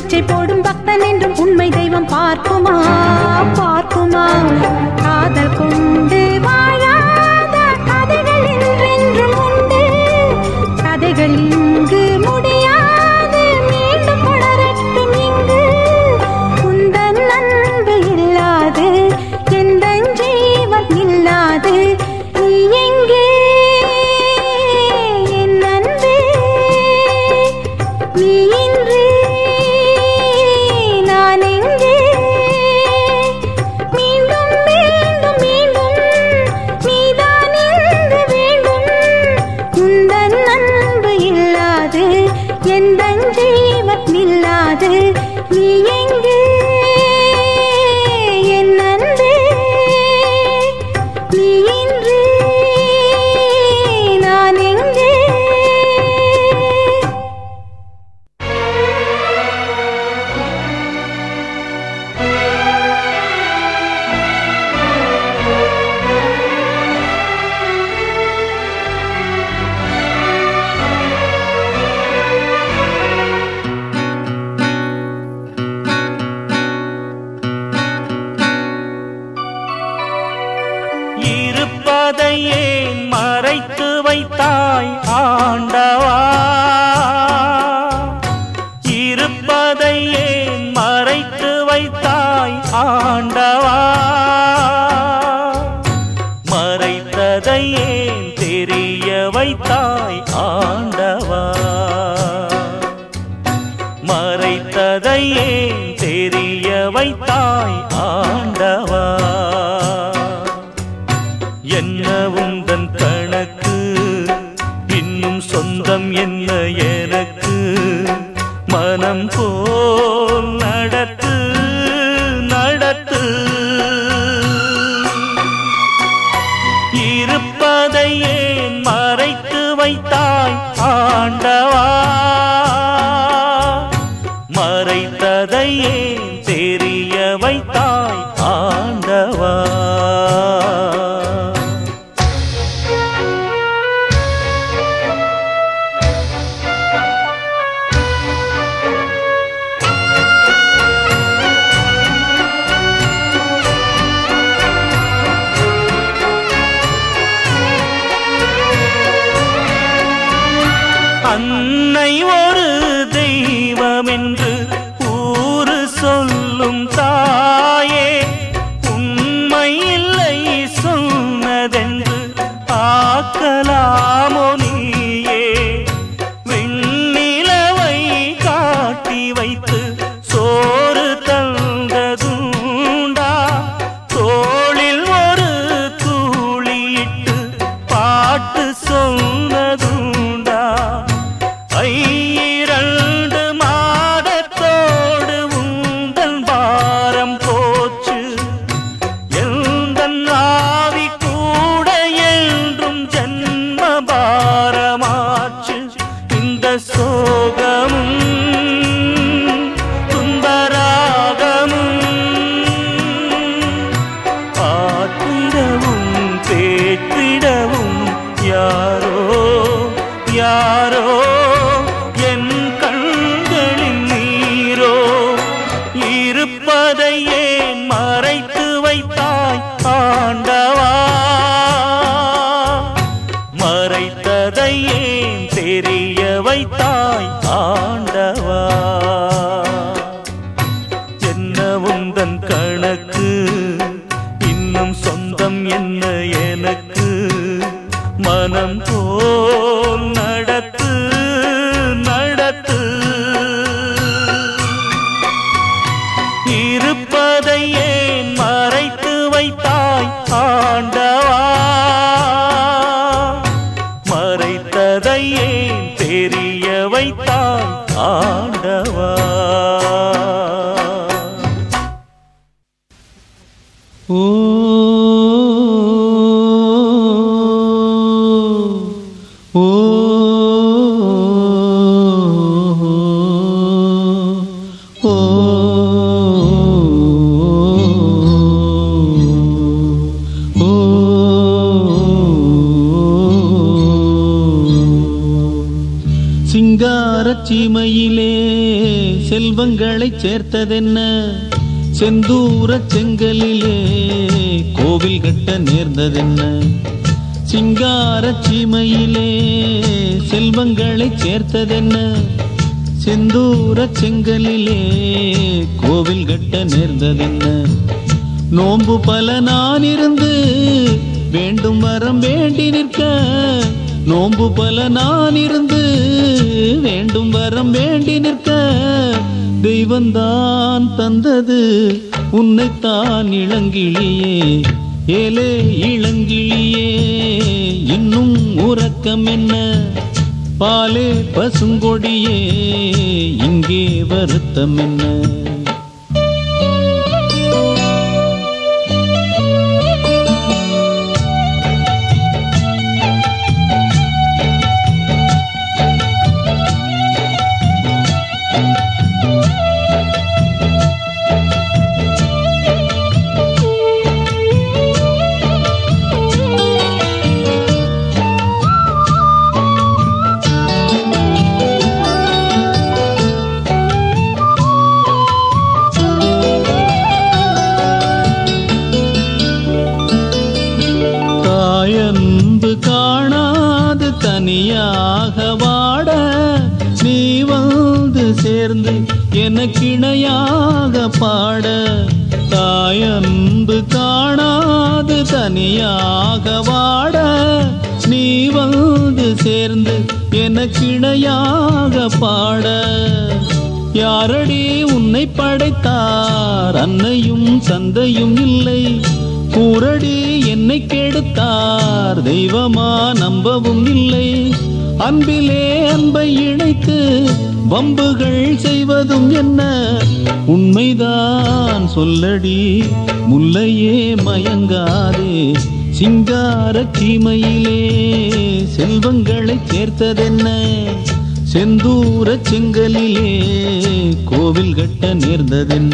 பிச்சை போடும் பக்தன் என்றும் உண்மை தெய்வம் பார்க்குமா பார்க்குமா காதல் கொண்டு வாழாத கதைகள் என்றென்றும் உண்டு கதைகள் இங்கு முடியாது மீண்டும் தொடரட்டும் இங்கு உந்தன் அன்பு இல்லாது எந்த ஜீவன் இல்லாது நீ எங்கே என் அன்பே நீ இன்று நான் எங்கே மீண்டும் மீண்டும் மீண்டும் நீதான் இங்கு வேண்டும் உந்தன் அன்பு இல்லாது எந்த ஜீவன் இல்லாது நீ எங்கே என் அன்பே நீ இன்று நான் எங்கே இருப்பதையே மறைத்து வைத்தாய் ஆண்டவா இருப்பதையே மறைத்து வைத்தாய் ஆண்டவா மறைத்ததையே தெரிய வைத்தாய் ஆண்டவா மறைத்ததையே தெரிய வைத்தாய் ஆண்டவா என்ன உந்தன் கணக்கு இன்னும் சொந்தம் என்ன எனக்கு மனம் போல் நடத்து நடத்து இருப்பதையே மறைத்து வைத்தாய் ஆண்டவா மறைத்ததையே தெரிய வைத்தாய் ஆண்டவா அன்னை ஒரு தெய்வம் என்று ஊரு சொல்லும் தாயே உண்மை இல்லை சொன்னதென்று ஆக்கலாமோ நீயே விண்ணிலவை காட்டி வைத்து சோறு தந்ததுண்டா தோளில் ஒரு தூளியிட்டு பாட்டு சொன்னதுண்டா ஐரண்டு மாதத்தோடு உந்தன் பாரம் போச்சு எந்தன் ஆவி கூட என்றும் ஜன்ம பாரமாச்சு இந்த சோகமும் துன்பராகமும் ஆற்றிடவும் பேற்றிடவும் யாரோ யாரோ என் கண்களின் நீரோ இருப்பதையே மறைத்து வைத்தாய் ஆண்டவா மறைத்ததையே தெரிய வைத்தாய் ஆண்டவா என்ன உந்தன் கணக்கு இன்னும் சொந்தம் என்ன எனக்கு மனம் போல் நடத்து நடத்து இருப்பதையே மறைத்து வைத்தாய் ஆண்டவா மறைத்ததையே தெரிய வைத்தாய் ஆண்டவா ஓ ஓ ஓ சிங்காரச் சீமையிலே செல்வங்களை சேர்த்ததென்ன செந்தூரச் செங்கலிலே கோவில் கட்ட நேர்ந்ததென்ன சிங்காரச் சீமையிலே செல்வங்களை சேர்த்ததென்ன செந்தூரச் செங்கலிலே கோவில் கட்ட நேர்ந்ததென்ன நோன்பு பல நான் இருந்து வேண்டும் வரம் வேண்டி நிற்க நோன்பு பல நான் இருந்து வேண்டும் வரம் வேண்டி நிற்க தெய்வந்தான் தந்தது உன்னைத்தான் இளங்கிளியே ஏலே இளங்கிளியே இன்னும் உறக்கம் என்ன பாலே பசுங்கொடியே இங்கே வருத்தம் என்ன தனியாக வாட நீ வந்து சேர்ந்து எனக்கிணையாக பாட தாயன்பு காணாது தனியாக வாட நீ வந்து சேர்ந்து எனக்கிணையாக பாட யாரடி உன்னை படைத்தார் அன்னையும் தந்தையும் இல்லை கூரடி என்னை கெடுத்தார் தெய்வமா நம்பவும் இல்லை அன்பிலே அன்பை இணைத்து வம்புகள் செய்வதும் என்ன உண்மைதான் சொல்லடி முல்லையே மயங்காதே சிங்காரச் சீமையிலே செல்வங்களை சேர்த்ததென்ன செந்தூரச் செங்கலிலே கோவில் கட்ட நேர்ந்ததென்ன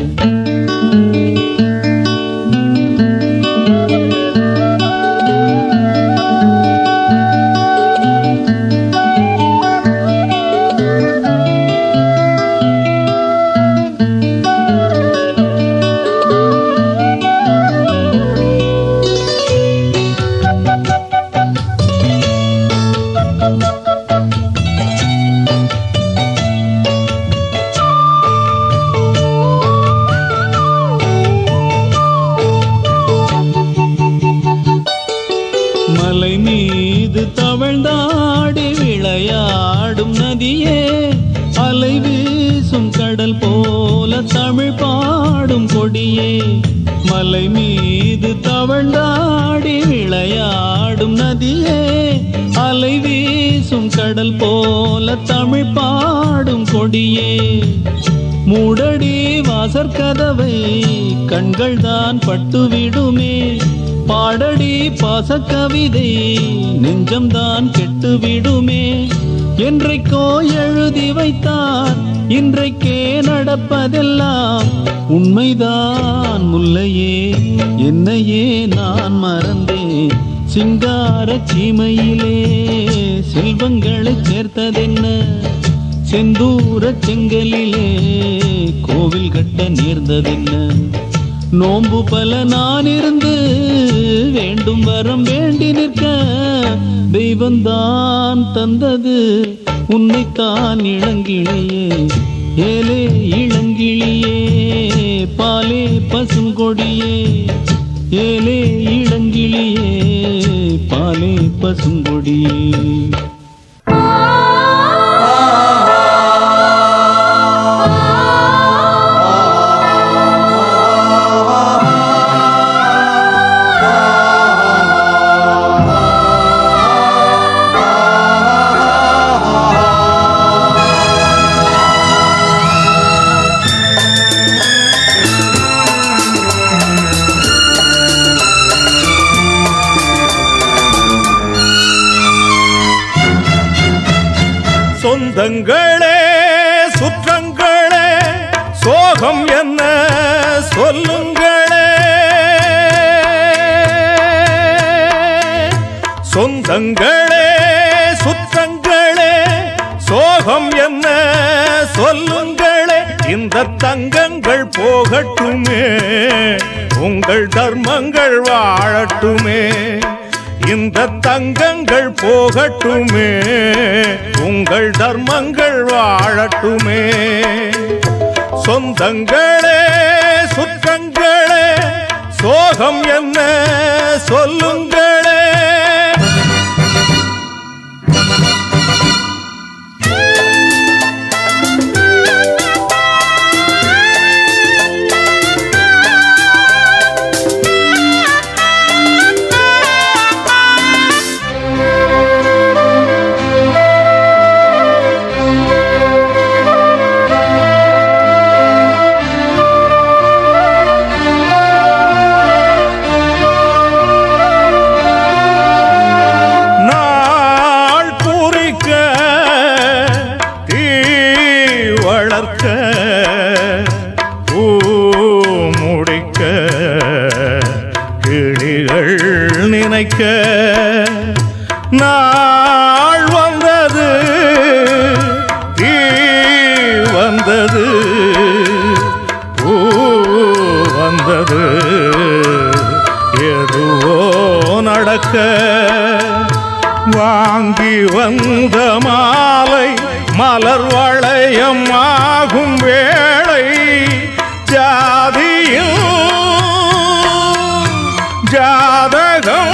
மலை மீது தவழ்ந்தாடி விளையாடும் நதியே அலை வீசும் கடல் போல தமிழ் பாடும் கொடியே மலை மீது தவழ்ந்தாடி விளையாடும் நதியே அலை வீசும் கடல் போல தமிழ் பாடும் கொடியே மூடடி வாசற்கதவை கண்கள் தான் பட்டுவிடுமே பாடடி பாசக்கவிதை நெஞ்சம்தான் கெட்டுவிடுமே என்றைக்கோ எழுதி வைத்தார் இன்றைக்கே நடப்பதெல்லாம் உண்மைதான் முல்லையே என்னையே நான் மறந்தேன் சிங்காரச் சீமையிலே செல்வங்களை சேர்த்ததென்ன செந்தூரச் செங்கலிலே கோவில் கட்ட நேர்ந்ததென்ன நோன்பு பல நான் இருந்து வேண்டும் வரம் வேண்டி நிற்க தெய்வந்தான் தந்தது உன்னைத்தான் இளங்கிளியே ஏலே இளங்கிளியே பாலே பசுங்கொடியே ஏலே இளங்கிளியே பாலே பசுங்கொடியே சொந்தங்களே சுற்றங்களே சோகம் என்ன சொல்லுங்களே சொந்தங்களே சுற்றங்களே சோகம் சோகம் என்ன சொல்லுங்களே, இந்த தங்கங்கள் போகட்டுமே, உங்கள் தர்மங்கள் வாழட்டுமே. இந்த தங்கங்கள் போகட்டுமே, உங்கள் தர்மங்கள் வாழட்டுமே. சொந்தங்களே சுற்றங்களே சோகம் என்ன சொல்லுங்களே. நாள் வந்தது தீ வந்தது பூ வந்தது எதுவோ நடக்க வாங்கி வந்த மாலை மலர் வளையம் ஆகும் வேளை ஜாதியில் ஜாதகம்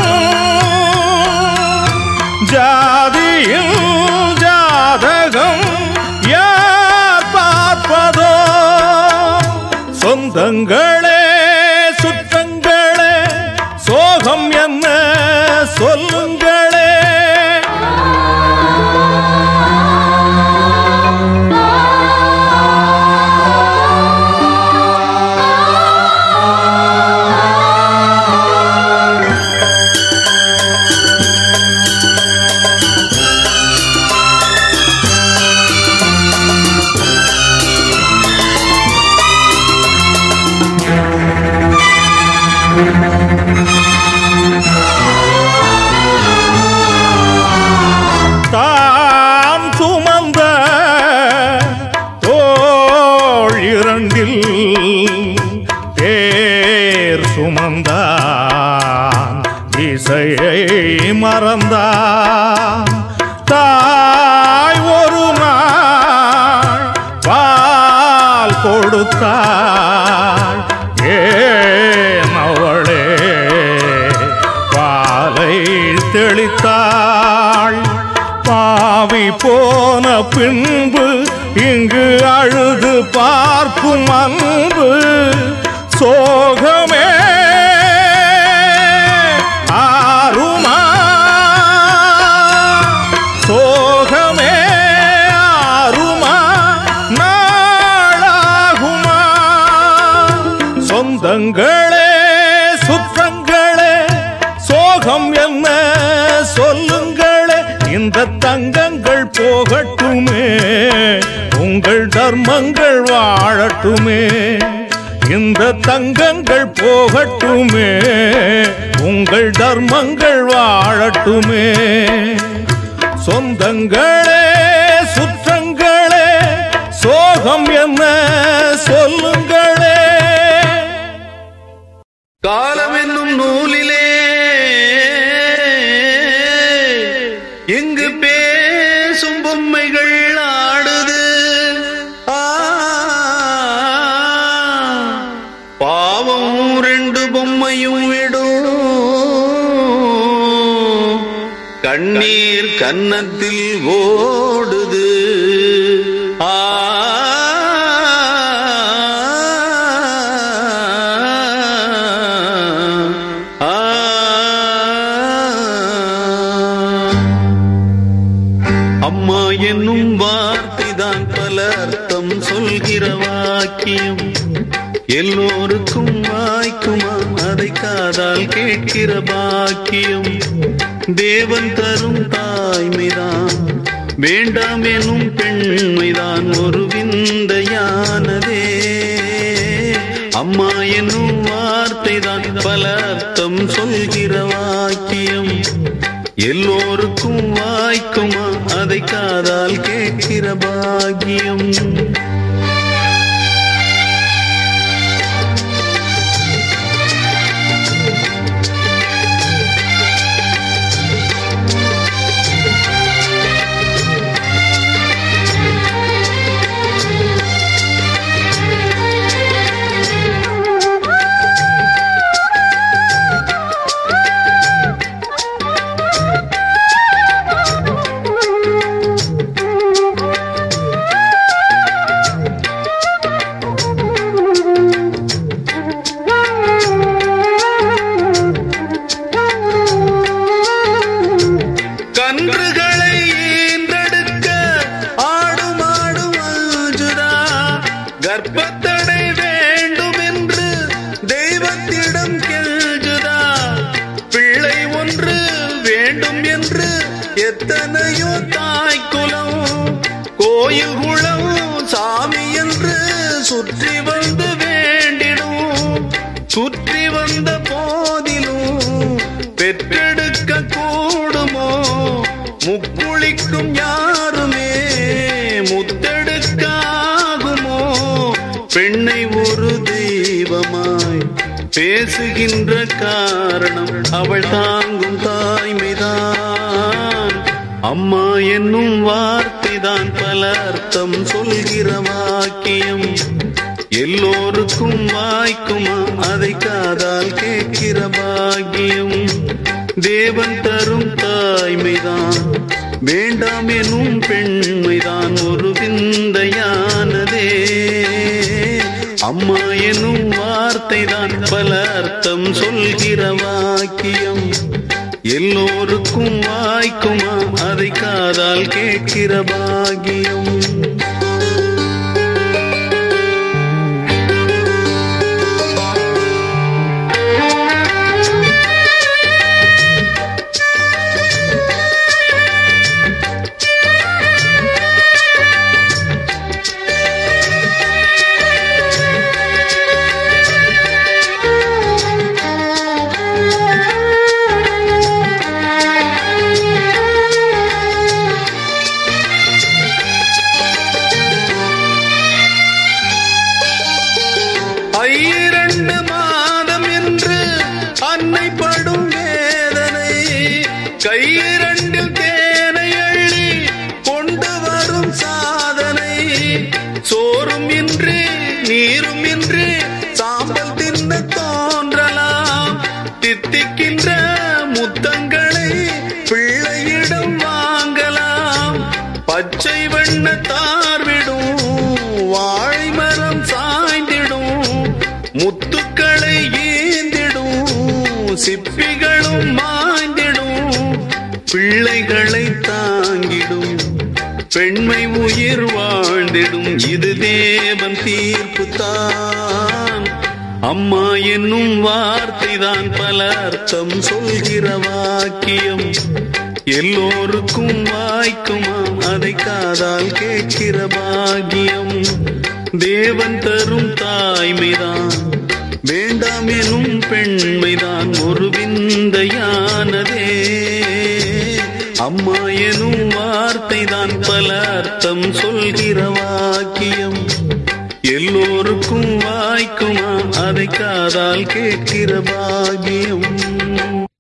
ஜாதியில் ஜாதகம் யார் பார்ப்பதோ. சொந்தங்களே சுற்றங்களே சோகம் என்ன சொல்லுங்களே. தாம் சுமந்த தோள் இரண்டில் தேர் சுமந்தான் இசையை மறந்தான். தாய் ஒரு நாள் பால் கொடுத்தாள், ஏன் அவளே பாலை தெளித்தாள். பாவி போன பின்பு இங்கு அழுது பார்க்கும் அன்பு சோகமே ஆறுமா, சோகமே ஆறுமா, நாளாகுமா. சொந்தங்களே சுற்றங்களே சோகம் என்ன சொல்லுங்களே. இந்த தங்கங்கள் போகட்டுமே, உங்கள் தர்மங்கள் வாழட்டுமே. இந்த தங்கங்கள் போகட்டுமே, உங்கள் தர்மங்கள் வாழட்டுமே. சொந்தங்களே சுற்றங்களே சோகம் என்ன சொல்லுங்களே. காலம் என்னும் நூலிலே எங்கு பேசும் பொம்மைகள் ஆடுது. பாவம் ரெண்டு பொம்மையும் விடும், கண்ணீர் கன்னத்தில் ஓடுது. ஆ அம்மா என்னும் வார்த்தைதான் பல அர்த்தம் சொல்கிற வாக்கியம். எல்லோருக்கும் வாய்க்குமா அதை காதால் கேட்கிற பாக்கியம். தேவன் தரும் தாய்மைதான் வேண்டாம் எனும் பெண்மைதான் ஒரு விந்தையானதே. அம்மா என்னும் வார்த்தைதான் பல அர்த்தம் சொல்கிற வாக்கியம். எல்லோருக்கும் வாய்க்குமா அதை காதால் கேட்க கேட்கிற பாக்கியம். கன்றுகளை ஈன்றெடுக்க ஆடும் ஆடும் அஞ்சுதா, கர்ப்பத்தடை வேண்டும் என்று தெய்வத்திடம் கெஞ்சுதா, பிள்ளை ஒன்று வேண்டும் என்று எத்தனையோ தாய்க்குலம், கோயில் குளம் சாமி என்று சுற்றி வந்து வேண்டிடும், சுற்றி வந்த போதிலும் பெற்றெடுக்க கூடுமோ, முக்குளிக்கும் யாருமே முத்தெடுக்காகுமோ, பெண்ணை ஒரு தெய்வமாய் பேசுகின்ற காரணம் அவள் தாங்கும் தாய்மைதான். அம்மா என்னும் வார்த்தைதான் பல அர்த்தம் சொல்கிற வாக்கியம், எல்லோருக்கும் வாய்க்குமா அதை காதால் கேட்கிற பாக்கியம். தேவன் தரும் தாய்மைதான் வேண்டாம் எனும் பெண்மைதான் ஒரு விந்தையானதே. அம்மா எனும் வார்த்தைதான் பல அர்த்தம் சொல்கிற வாக்கியம், எல்லோருக்கும் வாய்க்குமா அதை காதால் கேட்கிற பாக்கியம். இரண்டு மாதம் என்று அன்னை படும் வேதனை, கையிரண்டில் தேனை அள்ளி கொண்டு வரும் சாதனை, சோறும் இன்றி நீரும் இன்றி சாம்பல் தின்ன தோன்றலாம், தித்திக்கின்ற முத்தங்களை பிள்ளையிடம் வாங்கலாம், பச்சை வண்ண தார்விடும் வாழை மரம் சாய்ந்திடும், முத்துக்களை ஏந்திடும் சிப்பிகளும் மாய்ந்திடும், பிள்ளைகளை தாங்கிடும் பெண்மை உயிர் வாழ்ந்திடும், இது தேவன் தீர்ப்பு தான். அம்மா என்னும் வார்த்தைதான் பல அர்த்தம் சொல்கிற வாக்கியம், எல்லோருக்கும் வாய்க்குமா அதை காதால் கேட்கிற பாக்கியம். தேவன் தரும் தாய்மைதான் வேண்டாம் எனும் பெண்மைதான் ஒரு விந்தையானதே. அம்மா எனும் வார்த்தைதான் பல அர்த்தம் சொல்கிற வாக்கியம், எல்லோருக்கும் வாய்க்குமா அதை காதால் கேட்கிற பாக்கியம்.